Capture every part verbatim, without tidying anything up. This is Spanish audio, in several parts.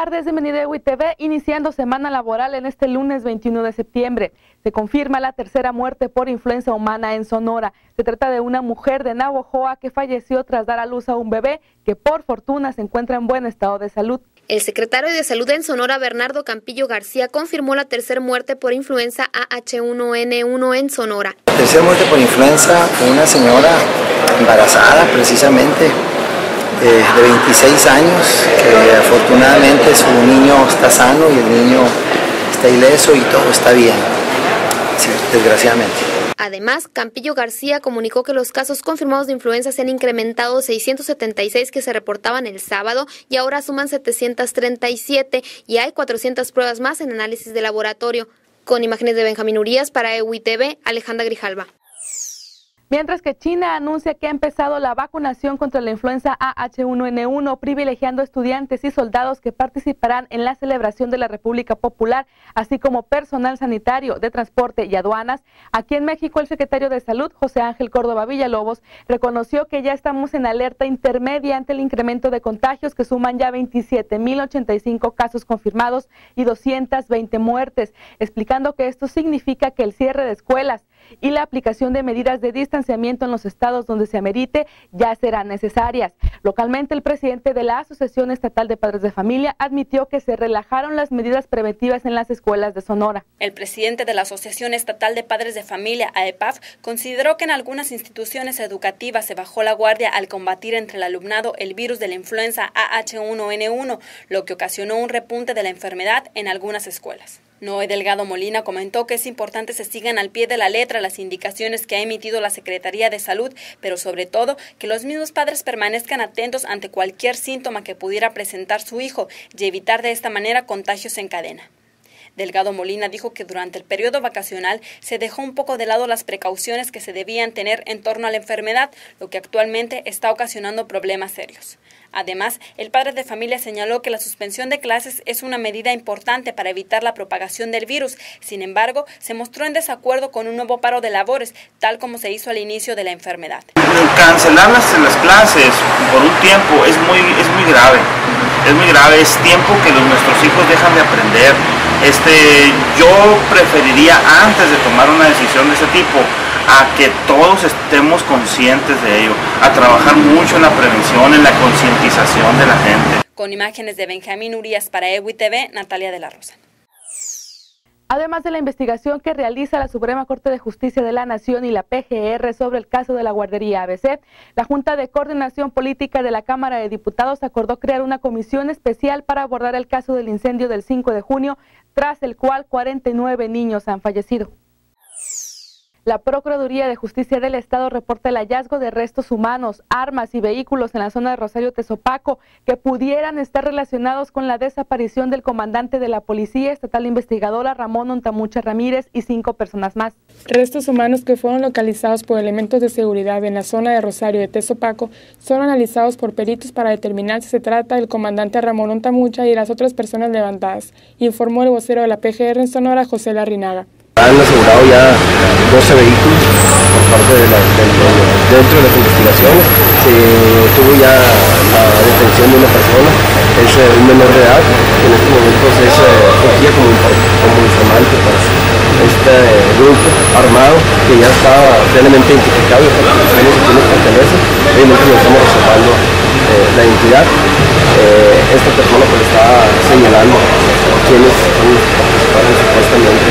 tardes, bienvenido a E W I T V, iniciando semana laboral en este lunes veintiuno de septiembre. Se confirma la tercera muerte por influenza humana en Sonora. Se trata de una mujer de Navojoa que falleció tras dar a luz a un bebé que por fortuna se encuentra en buen estado de salud. El secretario de Salud en Sonora, Bernardo Campillo García, confirmó la tercera muerte por influenza A H uno N uno en Sonora. Tercera muerte por influenza fue una señora embarazada precisamente, eh, de veintiséis años, que afortunadamente su niño está sano y el niño está ileso y todo está bien, sí, desgraciadamente. Además, Campillo García comunicó que los casos confirmados de influenza se han incrementado seiscientos setenta y seis que se reportaban el sábado y ahora suman setecientos treinta y siete y hay cuatrocientas pruebas más en análisis de laboratorio. Con imágenes de Benjamín Urías para E W I T V, Alejandra Grijalva. Mientras que China anuncia que ha empezado la vacunación contra la influenza A H uno N uno, privilegiando estudiantes y soldados que participarán en la celebración de la República Popular, así como personal sanitario, de transporte y aduanas, aquí en México el secretario de Salud, José Ángel Córdoba Villalobos, reconoció que ya estamos en alerta intermedia ante el incremento de contagios que suman ya veintisiete mil ochenta y cinco casos confirmados y doscientas veinte muertes, explicando que esto significa que el cierre de escuelas y la aplicación de medidas de distanciamiento en los estados donde se amerite ya serán necesarias. Localmente, el presidente de la Asociación Estatal de Padres de Familia admitió que se relajaron las medidas preventivas en las escuelas de Sonora. El presidente de la Asociación Estatal de Padres de Familia, A E P A F, consideró que en algunas instituciones educativas se bajó la guardia al combatir entre el alumnado el virus de la influenza A H uno N uno, lo que ocasionó un repunte de la enfermedad en algunas escuelas. Noé Delgado Molina comentó que es importante se sigan al pie de la letra las indicaciones que ha emitido la Secretaría de Salud, pero sobre todo que los mismos padres permanezcan atentos ante cualquier síntoma que pudiera presentar su hijo y evitar de esta manera contagios en cadena. Delgado Molina dijo que durante el periodo vacacional se dejó un poco de lado las precauciones que se debían tener en torno a la enfermedad, lo que actualmente está ocasionando problemas serios. Además, el padre de familia señaló que la suspensión de clases es una medida importante para evitar la propagación del virus. Sin embargo, se mostró en desacuerdo con un nuevo paro de labores, tal como se hizo al inicio de la enfermedad. Cancelar las, las clases por un tiempo es muy, es muy grave. Es muy grave, es tiempo que los, nuestros hijos dejan de aprender. Este, yo preferiría, antes de tomar una decisión de ese tipo, a que todos estemos conscientes de ello, a trabajar mucho en la prevención, en la concientización de la gente. Con imágenes de Benjamín Urías para E W I T V, Natalia de la Rosa. Además de la investigación que realiza la Suprema Corte de Justicia de la Nación y la P G R sobre el caso de la guardería A B C, la Junta de Coordinación Política de la Cámara de Diputados acordó crear una comisión especial para abordar el caso del incendio del cinco de junio, tras el cual cuarenta y nueve niños han fallecido. La Procuraduría de Justicia del Estado reporta el hallazgo de restos humanos, armas y vehículos en la zona de Rosario Tezopaco que pudieran estar relacionados con la desaparición del comandante de la Policía Estatal Investigadora Ramón Ontamucha Ramírez y cinco personas más. Restos humanos que fueron localizados por elementos de seguridad en la zona de Rosario de Tezopaco son analizados por peritos para determinar si se trata del comandante Ramón Ontamucha y las otras personas levantadas, informó el vocero de la P G R en Sonora, José Larrinaga. Han asegurado ya doce vehículos por parte de, la, de, de dentro de las investigaciones. Se tuvo ya la detención de una persona, es un menor de edad, que en estos momentos es cogida como, como informante para este grupo armado que ya está plenamente identificado y sabemos a quiénes pertenece. Obviamente lo estamos reservando eh, la identidad. Eh, esta persona pues está señalando quiénes son los que participaron supuestamente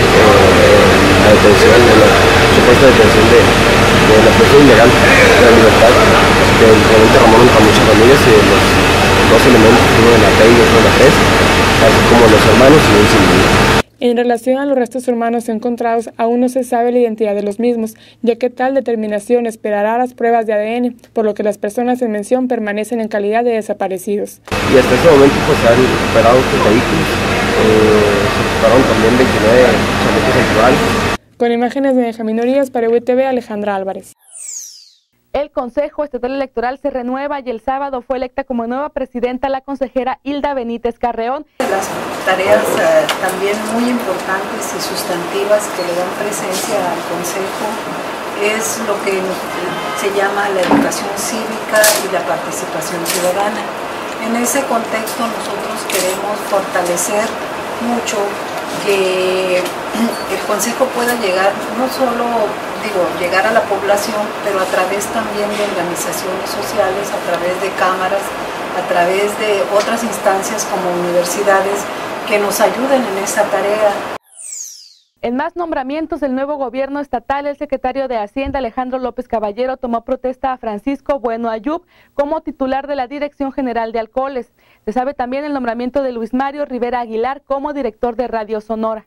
la detención de la supuesta detención de, de la presión ilegal de la libertad del comandante Ramón Ontamucha Ramírez y de los dos elementos, uno de la P y otro de la P E S, así como los hermanos y un civil. En relación a los restos humanos encontrados, aún no se sabe la identidad de los mismos, ya que tal determinación esperará las pruebas de A D N, por lo que las personas en mención permanecen en calidad de desaparecidos. Y hasta este momento pues, se han recuperado estos vehículos, eh, se recuperaron también veintinueve chalecos antibalas. Con imágenes de Benjamín Urías para E W I T V, Alejandra Álvarez. El Consejo Estatal Electoral se renueva y el sábado fue electa como nueva presidenta la consejera Hilda Benítez Carreón. Las tareas eh, también muy importantes y sustantivas que le dan presencia al Consejo es lo que se llama la educación cívica y la participación ciudadana. En ese contexto nosotros queremos fortalecer mucho que el Consejo pueda llegar, no solo digo, llegar a la población, pero a través también de organizaciones sociales, a través de cámaras, a través de otras instancias como universidades que nos ayuden en esa tarea. En más nombramientos del nuevo gobierno estatal, el secretario de Hacienda, Alejandro López Caballero, tomó protesta a Francisco Bueno Ayub como titular de la Dirección General de Alcoholes. Se sabe también el nombramiento de Luis Mario Rivera Aguilar como director de Radio Sonora.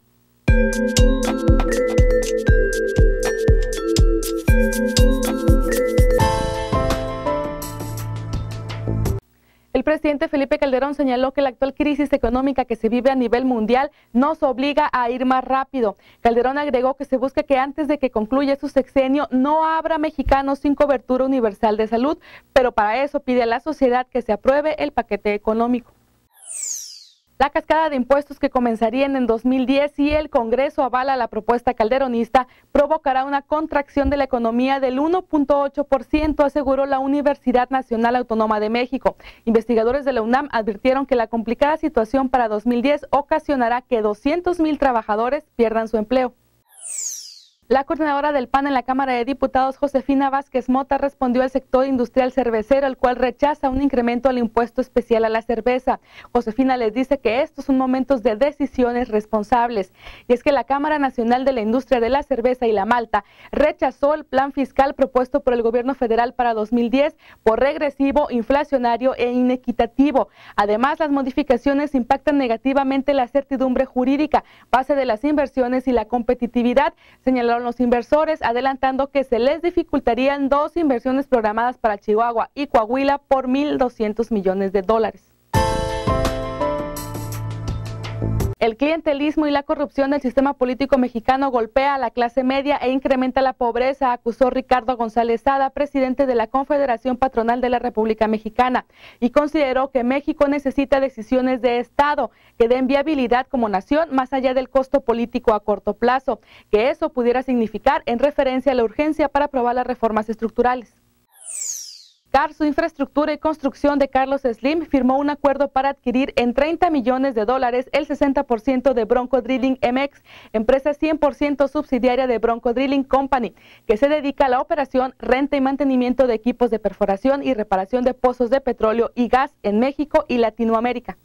El presidente Felipe Calderón señaló que la actual crisis económica que se vive a nivel mundial nos obliga a ir más rápido. Calderón agregó que se busca que antes de que concluya su sexenio no habrá mexicanos sin cobertura universal de salud, pero para eso pide a la sociedad que se apruebe el paquete económico. La cascada de impuestos que comenzarían en dos mil diez si el Congreso avala la propuesta calderonista provocará una contracción de la economía del uno punto ocho por ciento, aseguró la Universidad Nacional Autónoma de México. Investigadores de la UNAM advirtieron que la complicada situación para dos mil diez ocasionará que doscientos mil trabajadores pierdan su empleo. La coordinadora del P A N en la Cámara de Diputados, Josefina Vázquez Mota, respondió al sector industrial cervecero, el cual rechaza un incremento al impuesto especial a la cerveza. Josefina les dice que estos son momentos de decisiones responsables. Y es que la Cámara Nacional de la Industria de la Cerveza y la Malta rechazó el plan fiscal propuesto por el gobierno federal para dos mil diez por regresivo, inflacionario e inequitativo. Además, las modificaciones impactan negativamente la certidumbre jurídica, base de las inversiones y la competitividad, señaló los inversores, adelantando que se les dificultarían dos inversiones programadas para Chihuahua y Coahuila por mil doscientos millones de dólares. El clientelismo y la corrupción del sistema político mexicano golpea a la clase media e incrementa la pobreza, acusó Ricardo González Sada, presidente de la Confederación Patronal de la República Mexicana, y consideró que México necesita decisiones de Estado que den viabilidad como nación más allá del costo político a corto plazo, que eso pudiera significar en referencia a la urgencia para aprobar las reformas estructurales. Carso Infraestructura y Construcción de Carlos Slim firmó un acuerdo para adquirir en treinta millones de dólares el sesenta por ciento de Bronco Drilling M X, empresa cien por ciento subsidiaria de Bronco Drilling Company, que se dedica a la operación, renta y mantenimiento de equipos de perforación y reparación de pozos de petróleo y gas en México y Latinoamérica.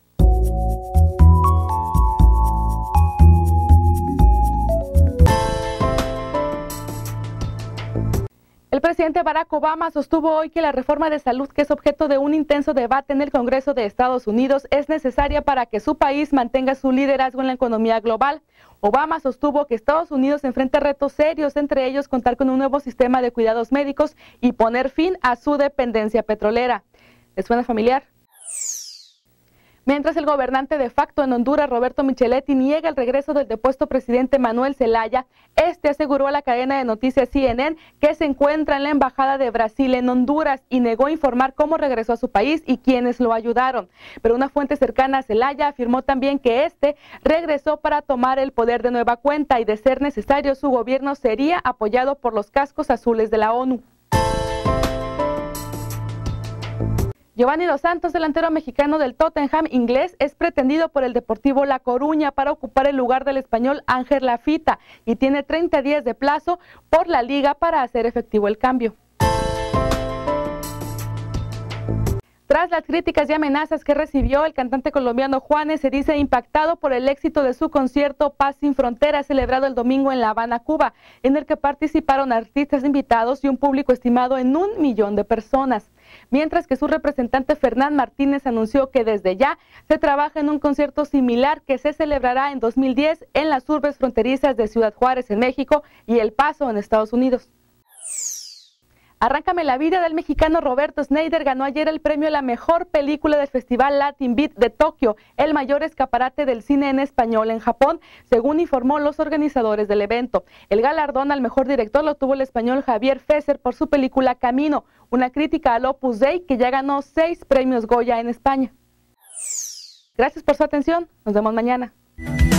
El presidente Barack Obama sostuvo hoy que la reforma de salud, que es objeto de un intenso debate en el Congreso de Estados Unidos, es necesaria para que su país mantenga su liderazgo en la economía global. Obama sostuvo que Estados Unidos enfrenta retos serios, entre ellos contar con un nuevo sistema de cuidados médicos y poner fin a su dependencia petrolera. ¿Les suena familiar? Mientras el gobernante de facto en Honduras, Roberto Micheletti, niega el regreso del depuesto presidente Manuel Zelaya, este aseguró a la cadena de noticias C N N que se encuentra en la embajada de Brasil en Honduras y negó informar cómo regresó a su país y quiénes lo ayudaron. Pero una fuente cercana a Zelaya afirmó también que este regresó para tomar el poder de nueva cuenta y, de ser necesario, su gobierno sería apoyado por los cascos azules de la ONU. Giovanni Dos Santos, delantero mexicano del Tottenham inglés, es pretendido por el Deportivo La Coruña para ocupar el lugar del español Ángel Lafita y tiene treinta días de plazo por la liga para hacer efectivo el cambio. Tras las críticas y amenazas que recibió, el cantante colombiano Juanes se dice impactado por el éxito de su concierto Paz sin Fronteras, celebrado el domingo en La Habana, Cuba, en el que participaron artistas invitados y un público estimado en un millón de personas. Mientras que su representante Fernán Martínez anunció que desde ya se trabaja en un concierto similar que se celebrará en dos mil diez en las urbes fronterizas de Ciudad Juárez en México y El Paso en Estados Unidos. Arráncame la vida, del mexicano Roberto Schneider, ganó ayer el premio a la mejor película del Festival Latin Beat de Tokio, el mayor escaparate del cine en español en Japón, según informó los organizadores del evento. El galardón al mejor director lo tuvo el español Javier Fesser por su película Camino, una crítica al Opus Dei que ya ganó seis premios Goya en España. Gracias por su atención, nos vemos mañana.